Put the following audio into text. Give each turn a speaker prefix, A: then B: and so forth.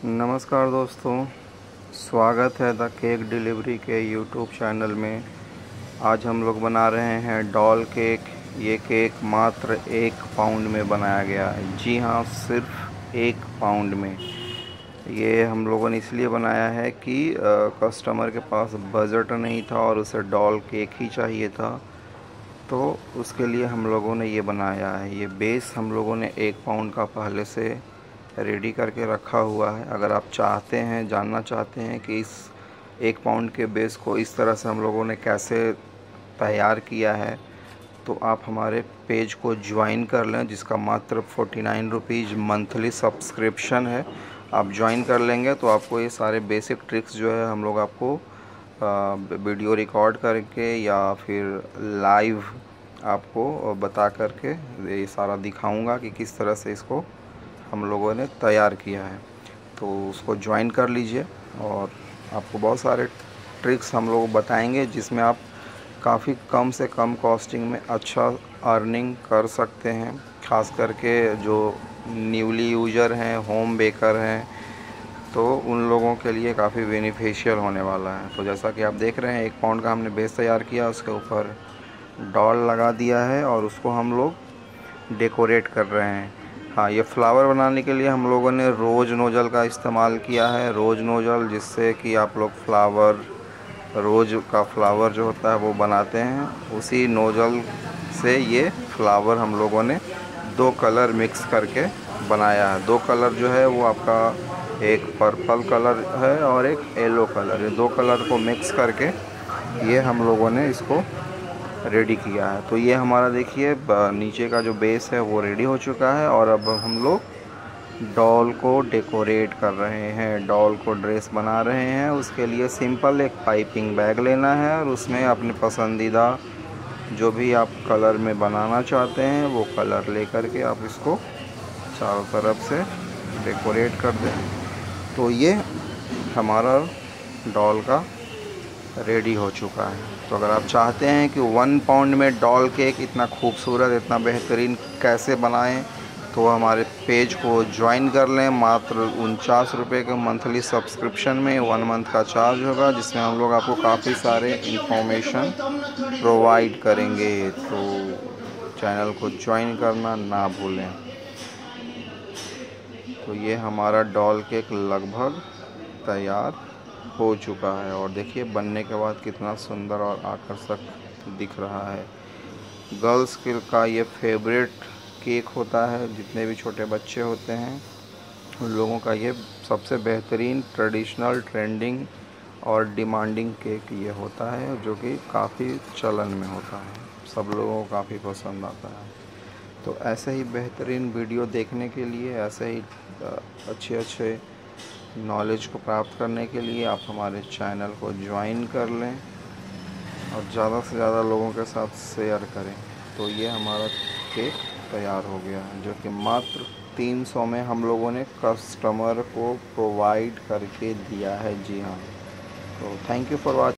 A: नमस्कार दोस्तों, स्वागत है द केक डिलीवरी के यूट्यूब चैनल में। आज हम लोग बना रहे हैं डॉल केक। ये केक मात्र 1 पाउंड में बनाया गया है। जी हाँ, सिर्फ 1 पाउंड में। ये हम लोगों ने इसलिए बनाया है कि कस्टमर के पास बजट नहीं था और उसे डॉल केक ही चाहिए था, तो उसके लिए हम लोगों ने ये बनाया है। ये बेस हम लोगों ने 1 पाउंड का पहले से रेडी करके रखा हुआ है। अगर आप चाहते हैं, जानना चाहते हैं कि इस 1 पाउंड के बेस को इस तरह से हम लोगों ने कैसे तैयार किया है, तो आप हमारे पेज को ज्वाइन कर लें, जिसका मात्र 49 रुपीज़ मंथली सब्सक्रिप्शन है। आप ज्वाइन कर लेंगे तो आपको ये सारे बेसिक ट्रिक्स जो है हम लोग आपको वीडियो रिकॉर्ड करके या फिर लाइव आपको बता करके ये सारा दिखाऊंगा कि किस तरह से इसको हम लोगों ने तैयार किया है। तो उसको ज्वाइन कर लीजिए और आपको बहुत सारे ट्रिक्स हम लोग बताएंगे, जिसमें आप काफ़ी कम से कम कॉस्टिंग में अच्छा अर्निंग कर सकते हैं। ख़ास करके जो न्यूली यूज़र हैं, होम बेकर हैं, तो उन लोगों के लिए काफ़ी बेनिफिशियल होने वाला है। तो जैसा कि आप देख रहे हैं, 1 पाउंड का हमने बेस तैयार किया, उसके ऊपर डॉल लगा दिया है और उसको हम लोग डेकोरेट कर रहे हैं। हाँ, ये फ्लावर बनाने के लिए हम लोगों ने रोज़ नोज़ल का इस्तेमाल किया है। रोज़ नोज़ल, जिससे कि आप लोग रोज़ का फ्लावर जो होता है वो बनाते हैं, उसी नोज़ल से ये फ्लावर हम लोगों ने 2 कलर मिक्स करके बनाया है। 2 कलर जो है वो आपका एक पर्पल कलर है और एक येलो कलर। ये 2 कलर को मिक्स करके ये हम लोगों ने इसको रेडी किया है। तो ये हमारा देखिए नीचे का जो बेस है वो रेडी हो चुका है और अब हम लोग डॉल को डेकोरेट कर रहे हैं, डॉल को ड्रेस बना रहे हैं। उसके लिए सिंपल एक पाइपिंग बैग लेना है और उसमें अपने पसंदीदा जो भी आप कलर में बनाना चाहते हैं वो कलर लेकर के आप इसको चारों तरफ से डेकोरेट कर दें। तो ये हमारा डॉल का रेडी हो चुका है। तो अगर आप चाहते हैं कि 1 पाउंड में डॉल केक इतना खूबसूरत, इतना बेहतरीन कैसे बनाएं, तो हमारे पेज को ज्वाइन कर लें। मात्र 49 रुपये के मंथली सब्सक्रिप्शन में 1 मंथ का चार्ज होगा, जिसमें हम लोग आपको काफ़ी सारे इंफॉर्मेशन प्रोवाइड करेंगे। तो चैनल को ज्वाइन करना ना भूलें। तो ये हमारा डॉल केक लगभग तैयार हो चुका है और देखिए बनने के बाद कितना सुंदर और आकर्षक दिख रहा है। गर्ल्स का ये फेवरेट केक होता है। जितने भी छोटे बच्चे होते हैं उन लोगों का ये सबसे बेहतरीन ट्रेडिशनल, ट्रेंडिंग और डिमांडिंग केक ये होता है, जो कि काफ़ी चलन में होता है, सब लोगों को काफ़ी पसंद आता है। तो ऐसे ही बेहतरीन वीडियो देखने के लिए, ऐसे ही अच्छे नॉलेज को प्राप्त करने के लिए आप हमारे चैनल को ज्वाइन कर लें और ज़्यादा से ज़्यादा लोगों के साथ शेयर करें। तो ये हमारा केक तैयार हो गया है, जो कि मात्र 300 में हम लोगों ने कस्टमर को प्रोवाइड करके दिया है। जी हाँ, तो थैंक यू फॉर वॉचिंग।